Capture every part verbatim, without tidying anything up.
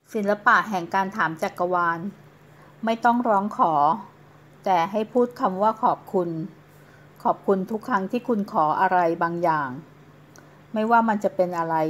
ศิลปะแห่งการถามจักรวาลไม่ต้องร้องขอแต่ให้พูดคำว่าขอบคุณขอบคุณทุกครั้งที่คุณขออะไรบางอย่างไม่ว่ามันจะเป็นอะไร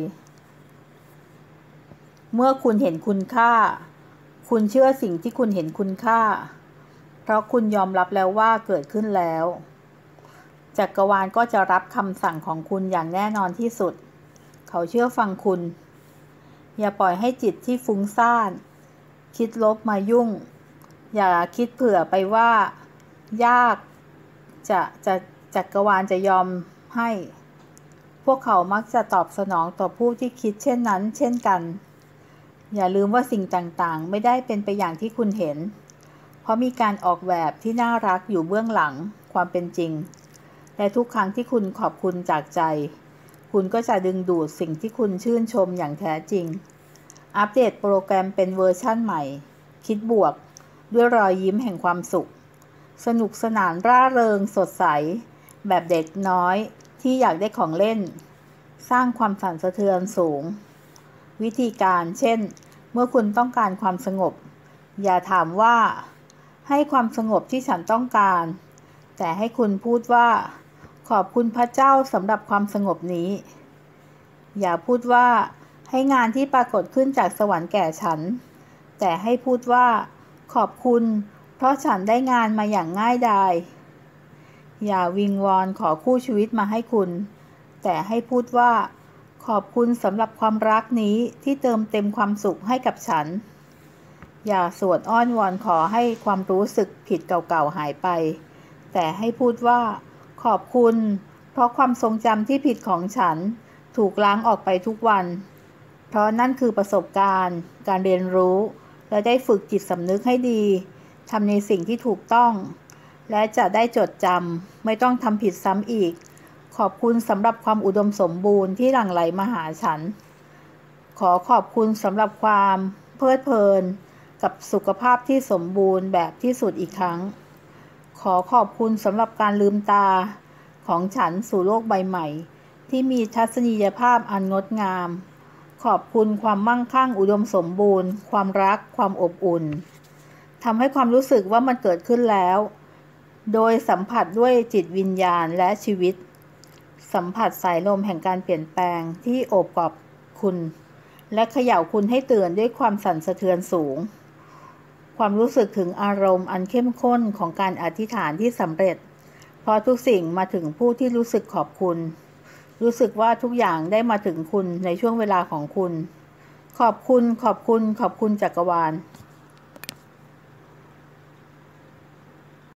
เมื่อคุณเห็นคุณค่าคุณเชื่อสิ่งที่คุณเห็นคุณค่าเพราะคุณยอมรับแล้วว่าเกิดขึ้นแล้วจักรวาลก็จะรับคำสั่งของคุณอย่างแน่นอนที่สุดเขาเชื่อฟังคุณอย่าปล่อยให้จิตที่ฟุ้งซ่านคิดลบมายุ่งอย่าคิดเผื่อไปว่ายากจะจะจักรวาลจะยอมให้พวกเขามักจะตอบสนองต่อผู้ที่คิดเช่นนั้นเช่นกันอย่าลืมว่าสิ่งต่างๆไม่ได้เป็นไปอย่างที่คุณเห็นเพราะมีการออกแบบที่น่ารักอยู่เบื้องหลังความเป็นจริงและทุกครั้งที่คุณขอบคุณจากใจคุณก็จะดึงดูดสิ่งที่คุณชื่นชมอย่างแท้จริงอัปเดตโปรแกรมเป็นเวอร์ชั่นใหม่คิดบวกด้วยรอยยิ้มแห่งความสุขสนุกสนานร่าเริงสดใสแบบเด็กน้อยที่อยากได้ของเล่นสร้างความสั่นสะเทือนสูงวิธีการเช่นเมื่อคุณต้องการความสงบอย่าถามว่าให้ความสงบที่ฉันต้องการแต่ให้คุณพูดว่าขอบคุณพระเจ้าสำหรับความสงบนี้อย่าพูดว่าให้งานที่ปรากฏขึ้นจากสวรรค์แก่ฉันแต่ให้พูดว่าขอบคุณเพราะฉันได้งานมาอย่างง่ายดายอย่าวิงวอนขอคู่ชีวิตมาให้คุณแต่ให้พูดว่าขอบคุณสำหรับความรักนี้ที่เติมเต็มความสุขให้กับฉันอย่าสวดอ้อนวอนขอให้ความรู้สึกผิดเก่าๆหายไปแต่ให้พูดว่าขอบคุณเพราะความทรงจำที่ผิดของฉันถูกล้างออกไปทุกวันเพราะนั่นคือประสบการณ์การเรียนรู้และได้ฝึกจิตสำนึกให้ดีทำในสิ่งที่ถูกต้องและจะได้จดจำไม่ต้องทำผิดซ้ำอีกขอบคุณสำหรับความอุดมสมบูรณ์ที่หลั่งไหลมาหาฉันขอขอบคุณสำหรับความเพลิดเพลินกับสุขภาพที่สมบูรณ์แบบที่สุดอีกครั้งขอขอบคุณสำหรับการลืมตาของฉันสู่โลกใบใหม่ที่มีทัศนียภาพอันงดงามขอบคุณความมั่งคั่งอุดมสมบูรณ์ความรักความอบอุ่นทำให้ความรู้สึกว่ามันเกิดขึ้นแล้วโดยสัมผัสด้วยจิตวิญญาณและชีวิตสัมผัสสายลมแห่งการเปลี่ยนแปลงที่โอบกอดคุณและเขย่าคุณให้ตื่นด้วยความสั่นสะเทือนสูงความรู้สึกถึงอารมณ์อันเข้มข้นของการอธิษฐานที่สำเร็จเพราะทุกสิ่งมาถึงผู้ที่รู้สึกขอบคุณรู้สึกว่าทุกอย่างได้มาถึงคุณในช่วงเวลาของคุณขอบคุณขอบคุณขอบคุณจักรวาล